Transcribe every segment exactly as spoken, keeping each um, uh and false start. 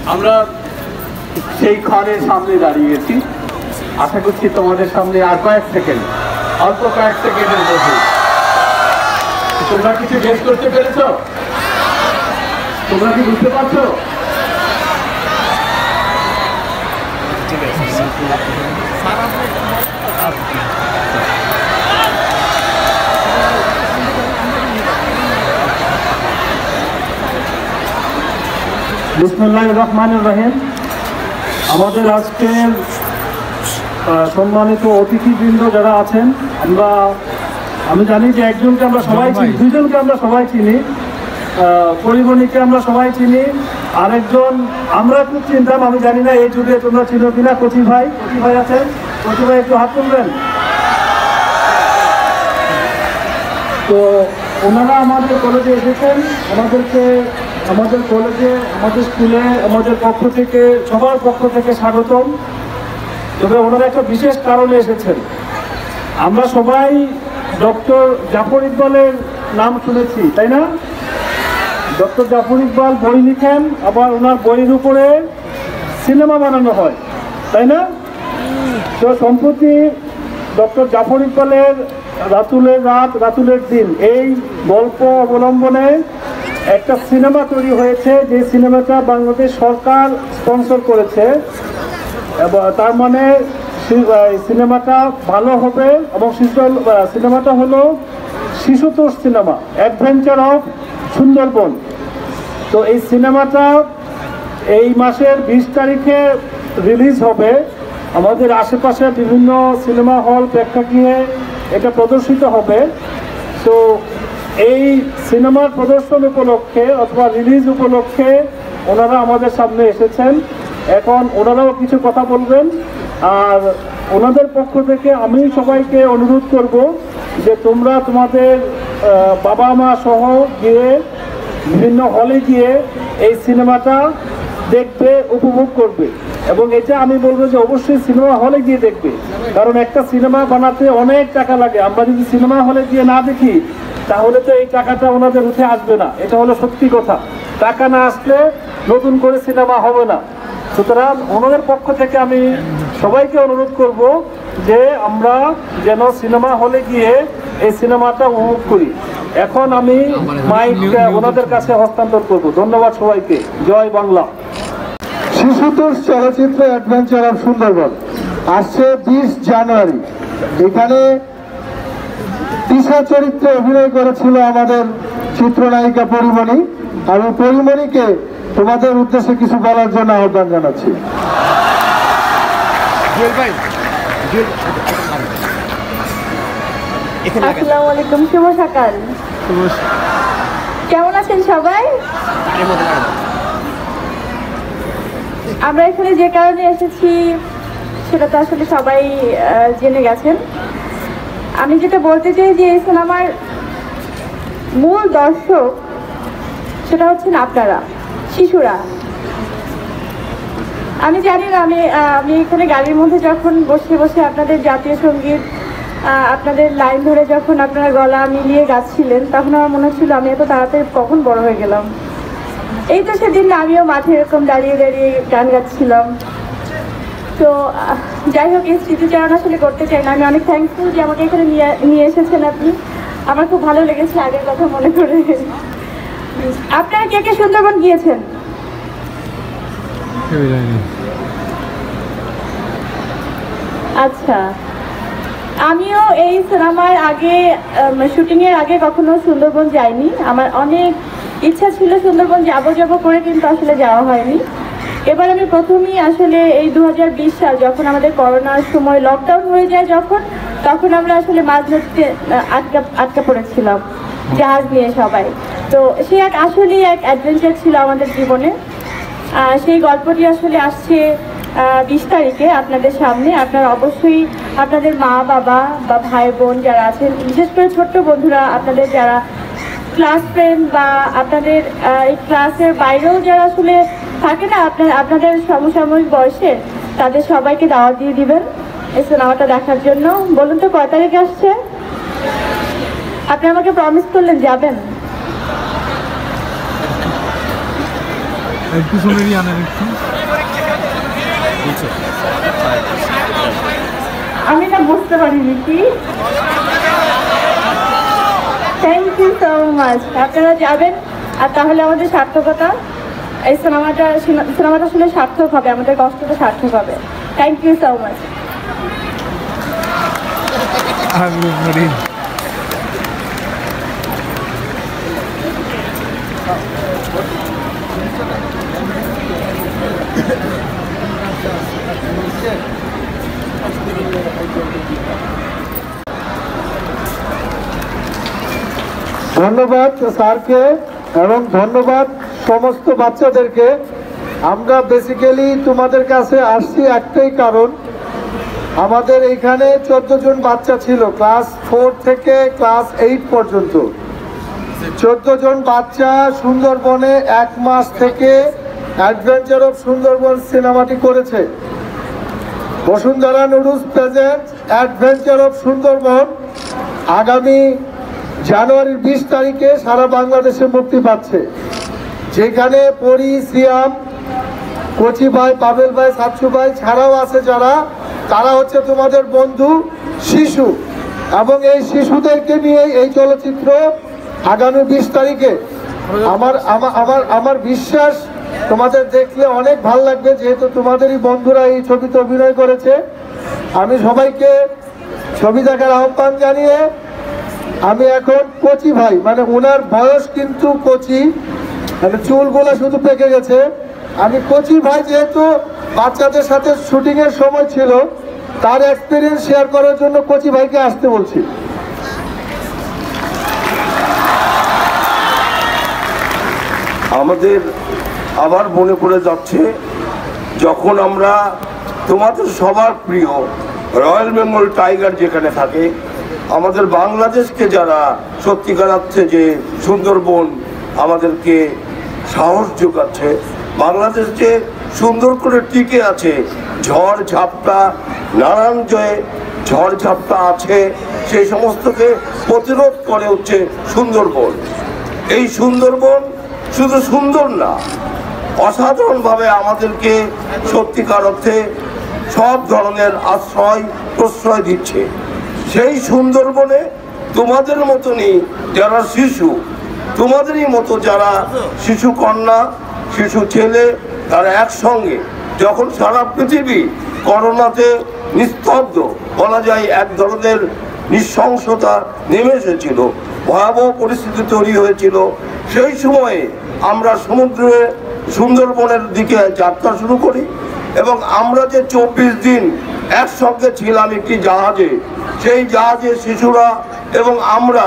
আমরা সেই ক্ষণের সামনে দাঁড়িয়েছি। আশা করছি তোমাদের সামনে আর কয়েক সেকেন্ড, অল্প কয়েক সেকেন্ডের মধ্যে তোমরা কিছু গেস করতে পেরেছ? তোমরা কি বুঝতে পারছো? বিসমিল্লাহির রহমানির রহিম। আমাদের আজকের সম্মানিত অতিথিবৃন্দ যারা আছেন, আমরা আমি জানি যে একজনকে আমরা সবাই চিনি, দুইজনকে আমরা সবাই চিনি, পরিমণিকে আমরা সবাই চিনি, আরেকজন আমরা খুব চিনতাম, আমি জানি না এই যুগে তোমরা চিনো কিনা, কচি ভাই। কচি ভাই আছেন? কচি ভাই একটু হাত তুলবেন। তো ওনারা আমাদের কলেজে এসেছেন, আমাদেরকে আমাদের কলেজে, আমাদের স্কুলে, আমাদের পক্ষ থেকে, সবার পক্ষ থেকে স্বাগতম। তবে ওনারা একটা বিশেষ কারণে এসেছেন। আমরা সবাই ডক্টর জাফর ইকবালের নাম শুনেছি, তাই না? ডক্টর জাফর ইকবাল বই লিখেন, আবার ওনার বইয়ের উপরে সিনেমা বানানো হয়, তাই না? তো সম্প্রতি ডক্টর জাফর ইকবালের রাতুলের রাত রাতুলের দিন এই গল্প অবলম্বনে একটা সিনেমা তৈরি হয়েছে, যে সিনেমাটা বাংলাদেশ সরকার স্পন্সর করেছে। এবং তার মানে সিনেমাটা ভালো হবে, এবং সিনেমাটা হলো শিশুতোষ সিনেমা, অ্যাডভেঞ্চার অফ সুন্দরবন। তো এই সিনেমাটা এই মাসের বিশ তারিখে রিলিজ হবে। আমাদের আশেপাশে বিভিন্ন সিনেমা হল, প্রেক্ষাগৃহে এটা প্রদর্শিত হবে। তো এই সিনেমার প্রদর্শন উপলক্ষে অথবা রিলিজ উপলক্ষে ওনারা আমাদের সামনে এসেছেন। এখন ওনারাও কিছু কথা বলবেন, আর ওনাদের পক্ষ থেকে আমি সবাইকে অনুরোধ করব যে তোমরা তোমাদের বাবা মা সহ গিয়ে বিভিন্ন হলে গিয়ে এই সিনেমাটা দেখবে, উপভোগ করবে। এবং এটা আমি বলবো যে অবশ্যই সিনেমা হলে গিয়ে দেখবে, কারণ একটা সিনেমা বানাতে অনেক টাকা লাগে। আমরা যদি সিনেমা হলে গিয়ে না দেখি তাহলে তো এই টাকাটা ওনাদের উঠে আসবে না, এটা হলো সত্যি কথা। টাকা না আসলে নতুন করে সিনেমা হবে না। সুতরাং ওনাদের পক্ষ থেকে আমি সবাইকে অনুরোধ করব যে আমরা যেন সিনেমা হলে গিয়ে এই সিনেমাটা উপভোগ করি। এখন আমি মাইক ওনাদের কাছে হস্তান্তর করব। ধন্যবাদ সবাইকে। জয় বাংলা। শিশুতোষ চলচ্চিত্র অ্যাডভেঞ্চার অফ সুন্দরবন আসছে বিশ জানুয়ারি। এখানে তিশা চরিত্রে অভিনয় করেছিল আমাদের চিত্রনায়িকা পরিমণি। আমি পরিমণিকে তোমাদের উদ্দেশ্যে কিছু বলার জন্য আহ্বান জানাচ্ছি। আসসালামু আলাইকুম, শুভ সকাল। কেমন আছেন সবাই? আমরা এখানে যে কারণে এসেছি সেটা তো আসলে সবাই জেনে গেছেন। আমি যেটা বলতে চাই যে এই সিনেমার মূল দর্শক সেটা হচ্ছেন আপনারা, শিশুরা। আমি জানি না, আমি আমি এখানে গাড়ির মধ্যে যখন বসে বসে আপনাদের জাতীয় সঙ্গীত আপনাদের লাইন ধরে যখন আপনারা গলা মিলিয়ে গাচ্ছিলেন, তখন আমার মনে হচ্ছিল আমি এত তাড়াতাড়ি কখন বড় হয়ে গেলাম। এই তো সেদিন আমিও মাঠে এরকম দাঁড়িয়ে দাঁড়িয়ে গান গাচ্ছিলাম। তো যাই হোক, এই স্মৃতিচারণ আসলে করতে চাই না। আমি অনেক থ্যাঙ্কফুল যে আমাকে এখানে নিয়ে নিয়ে এসেছেন আপনি। আমার খুব ভালো লেগেছে আগের কথা মনে করে। আপনারা কে কে সুন্দরবন গিয়েছেন? আচ্ছা, আমিও এই সিনেমার আগে, শুটিংয়ের আগে কখনো সুন্দরবন যাইনি। আমার অনেক ইচ্ছা ছিল সুন্দরবন যাবো যাবো করে, কিন্তু আসলে যাওয়া হয়নি। এবার আমি প্রথমেই আসলে এই দু হাজার বিশ সাল যখন আমাদের করোনার সময় লকডাউন হয়ে যায়, যখন তখন আমরা আসলে মাঝ নদীতে আটকা আটকা পড়েছিলাম জাহাজ নিয়ে সবাই। তো সে এক আসলেই এক অ্যাডভেঞ্চার ছিল আমাদের জীবনে। সেই গল্পটি আসলে আসছে বিশ তারিখে আপনাদের সামনে। আপনারা অবশ্যই আপনাদের মা বাবা বা ভাই বোন যারা আছেন, বিশেষ করে ছোট্ট বন্ধুরা, আপনাদের যারা ক্লাস ফ্রেন্ড বা আপনাদের এই ক্লাসের বাইরেও যারা আসলে থাকে না আপনার আপনাদের সমসাময়িক বয়সে, তাদের সবাইকে দাওয়াত দিয়ে দিবেন এই সিনেমাটা দেখার জন্য। বলুন তো কয় তারিখে আসছে? আপনি আমাকে প্রমিস করলেন যাবেন। একটু আমি না বুঝতে পারিনি কি। Thank you so much. আপনারা যাবেন আর তাহলে আমাদের সার্থকতা, এই সিনেমাটা সিনেমাটা শুনে সার্থক হবে, আমাদের কষ্টটা সার্থক হবে। Thank you so much. ধন্যবাদ স্যারকে এবং ধন্যবাদ সমস্ত বাচ্চাদেরকে। আমরা বেসিক্যালি তোমাদের কাছে আসছি একটাই কারণ, আমাদের এখানে চোদ্দ জন বাচ্চা ছিল ক্লাস ফোর থেকে ক্লাস এইট পর্যন্ত। চোদ্দ জন বাচ্চা সুন্দরবনে এক মাস থেকে অ্যাডভেঞ্চার অফ সুন্দরবন সিনেমাটি করেছে। Bashundhara noodles present adventure of Sundarban আগামী জানুয়ারির বিশ তারিখে সারা বাংলাদেশে মুক্তি পাচ্ছে, যেখানে পরি, সিয়াম, কচি ভাই, পাবেল ভাই, সাতসু ভাই ছাড়াও আছে যারা, তারা হচ্ছে তোমাদের বন্ধু শিশু। এবং এই শিশুদেরকে নিয়ে এই চলচ্চিত্র আগামী বিশ তারিখে। আমার আমার আমার বিশ্বাস তোমাদের দেখলে অনেক ভালো লাগবে, যেহেতু তোমাদেরই বন্ধুরা এই ছবিতে অভিনয় করেছে। আমি সবাইকে ছবি দেখার আহ্বান জানিয়ে আমি এখন কচি ভাই, মানে ওনার বয়স কিন্তু কচি, মানে চুলগুলো শুধু পেকে গেছে। আমি কচি ভাই যেহেতু বাচ্চাদের সাথে শুটিং এর সময় ছিল, তার এক্সপিরিয়েন্স শেয়ার করার জন্য কচি ভাইকে আসতে বলছি। আমাদের আবার মনে পড়ে যাচ্ছে যখন আমরা তোমাদের সবার প্রিয় রয়্যাল বেঙ্গল টাইগার যেখানে থাকে, আমাদের বাংলাদেশকে যারা সত্যিকার অর্থে যে সুন্দরবন আমাদেরকে সাহস যোগাচ্ছে, বাংলাদেশ যে সুন্দর করে টিকে আছে, ঝড় ঝাপটা নানান জয়ে ঝড় ঝাপটা আছে, সেই সমস্তকে প্রতিরোধ করে হচ্ছে সুন্দরবন। এই সুন্দরবন শুধু সুন্দর না, অসাধারণভাবে আমাদেরকে সত্যিকার অর্থে সব ধরনের আশ্রয় প্রশ্রয় দিচ্ছে। সেই সুন্দরবনে তোমাদের মতনই যারা শিশু, তোমাদেরই মতো যারা শিশু কন্যা, শিশু ছেলে, তারা একসঙ্গে যখন সারা পৃথিবী করোনাতে নিস্তব্ধ, বলা যায় এক ধরনের নৃশংসতা নেমে এসেছিল, ভয়াবহ পরিস্থিতি তৈরি হয়েছিল, সেই সময়ে আমরা সমুদ্রে সুন্দরবনের দিকে যাত্রা শুরু করি এবং আমরা যে চব্বিশ দিন একসঙ্গে ছিলাম একটি জাহাজে, সেই জাহাজে শিশুরা এবং আমরা,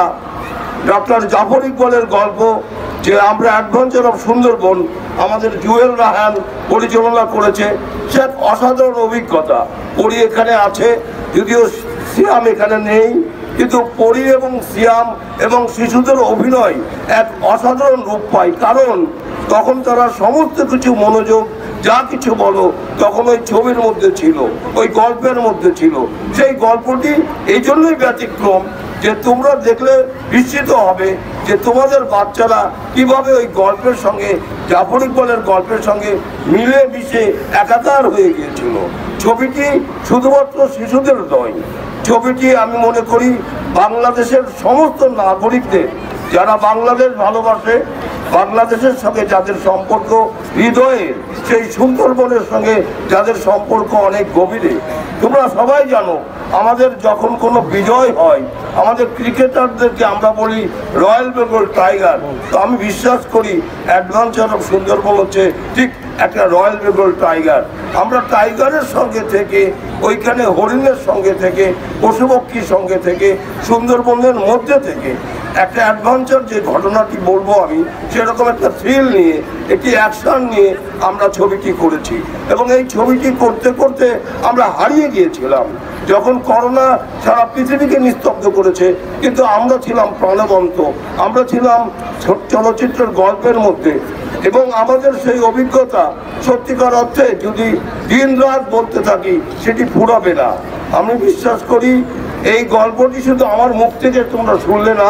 ডক্টর জাফর ইকবালের গল্প যে আমরা অ্যাডভেঞ্চার অফ সুন্দরবন আমাদের জুয়েল রাহান পরিচালনা করেছে, সে এক অসাধারণ অভিজ্ঞতা। পরি এখানে আছে, যদিও সিয়াম এখানে নেই, কিন্তু পরি এবং সিয়াম এবং শিশুদের অভিনয় এক অসাধারণ রূপ পায়, কারণ তখন তারা সমস্ত কিছু মনোযোগ যা কিছু বলো তখন ওই ছবির মধ্যে ছিল, ওই গল্পের মধ্যে ছিল। সেই গল্পটি এই জন্যই ব্যতিক্রম যে তোমরা দেখলে বিস্মিত হবে যে তোমাদের বাচ্চারা কিভাবে ওই গল্পের সঙ্গে, জাফর ইকবালের গল্পের সঙ্গে মিলে মিশে একাকার হয়ে গিয়েছিল। ছবিটি শুধুমাত্র শিশুদের নয়, ছবিটি আমি মনে করি বাংলাদেশের সমস্ত নাগরিকদের যারা বাংলাদেশ ভালোবাসে, বাংলাদেশের সঙ্গে যাদের সম্পর্ক হৃদয়ের, সেই সুন্দরবনের সঙ্গে যাদের সম্পর্ক অনেক গভীরে। তোমরা সবাই জানো আমাদের যখন কোনো বিজয় হয়, আমাদের ক্রিকেটারদেরকে আমরা বলি রয়্যাল বেঙ্গল টাইগার। তো আমি বিশ্বাস করি অ্যাডভেঞ্চার অফ সুন্দরবন হচ্ছে ঠিক একটা রয়্যাল বেঙ্গল টাইগার। আমরা টাইগারের সঙ্গে থেকে, ওইখানে হরিণের সঙ্গে থেকে, পশুপক্ষীর সঙ্গে থেকে, সুন্দরবনের মধ্যে থেকে একটা অ্যাডভেঞ্চার যে ঘটনাটি বলবো আমি, সেরকম একটা থ্রিল নিয়ে, একটি অ্যাকশন নিয়ে আমরা ছবিটি করেছি। এবং এই ছবিটি করতে করতে আমরা হারিয়ে গিয়েছিলাম যখন করোনা সারা পৃথিবীকে নিস্তব্ধ করেছে, কিন্তু আমরা ছিলাম প্রাণবন্ত, আমরা ছিলাম চলচ্চিত্রের গল্পের মধ্যে। এবং আমাদের সেই অভিজ্ঞতা সত্যিকার অর্থে যদি দিন রাত বলতে থাকি সেটি ফুরাবে না। আমি বিশ্বাস করি এই গল্পটি শুধু আমার মুখ থেকে তোমরা শুনলে না,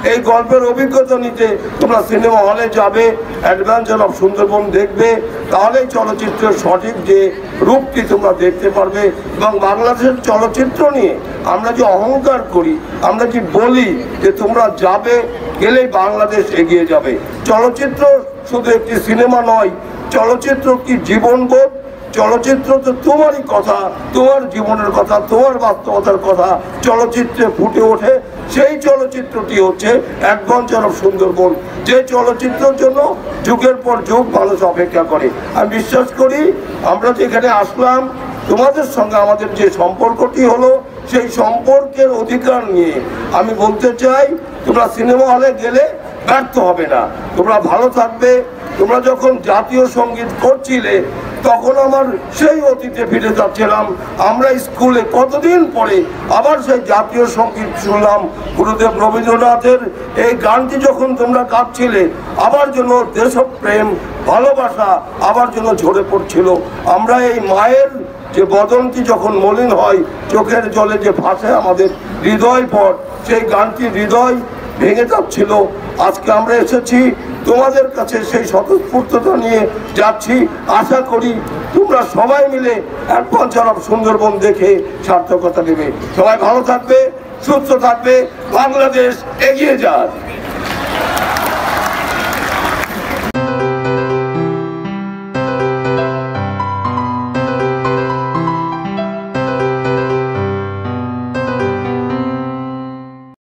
এই গল্পের অভিজ্ঞতা নিতে তোমরা সিনেমা হলে যাবে, অ্যাডভেঞ্চার অফ সুন্দরবন দেখবে, তাহলেই চলচ্চিত্রের সঠিক যে রূপটি তোমরা দেখতে পারবে। এবং বাংলাদেশের চলচ্চিত্র নিয়ে আমরা যে অহংকার করি, আমরা যে বলি যে তোমরা যাবে, গেলেই বাংলাদেশ এগিয়ে যাবে। চলচ্চিত্র শুধু একটি সিনেমা নয়, চলচ্চিত্র কি জীবনবোধ, চলচ্চিত্র তো তোমারই কথা, তোমার জীবনের কথা, তোমার বাস্তবতার কথা চলচ্চিত্রে ফুটে ওঠে। সেই চলচ্চিত্রটি হচ্ছে অ্যাডভেঞ্চার অফ সুন্দরবন, যে চলচ্চিত্রের জন্য যুগের পর যুগ মানুষ অপেক্ষা করে। আমি বিশ্বাস করি আমরা যেখানে আসলাম, তোমাদের সঙ্গে আমাদের যে সম্পর্কটি হলো, সেই সম্পর্কের অধিকার নিয়ে আমি বলতে চাই, তোমরা সিনেমা হলে গেলে ব্যর্থ হবে না, তোমরা ভালো থাকবে। তোমরা যখন জাতীয় সঙ্গীত করছিলে, তখন আমার সেই অতীতে ফিরে যাচ্ছিলাম। আমরা স্কুলে কতদিন পরে আবার সেই জাতীয় সঙ্গীত শুনলাম, গুরুদেব রবীন্দ্রনাথের এই গানটি যখন তোমরা গাচ্ছিলে, আবার যেন দেশপ্রেম, ভালোবাসা আবার যেন ঝরে পড়ছিল। আমরা এই মায়ের যে বদনটি যখন মলিন হয়, চোখের জলে যে ভাসে আমাদের হৃদয় পট, সেই গানটি হৃদয় ভেঙে যাচ্ছিল। আজকে আমরা এসেছি তোমাদের কাছে, সেই স্বতঃস্ফূর্ততা নিয়ে যাচ্ছি। আশা করি তোমরা সবাই মিলে অ্যাডভেঞ্চার অফ সুন্দরবন দেখে সার্থকতা দেবে। সবাই ভালো থাকবে, সুস্থ থাকবে, বাংলাদেশ এগিয়ে যাক।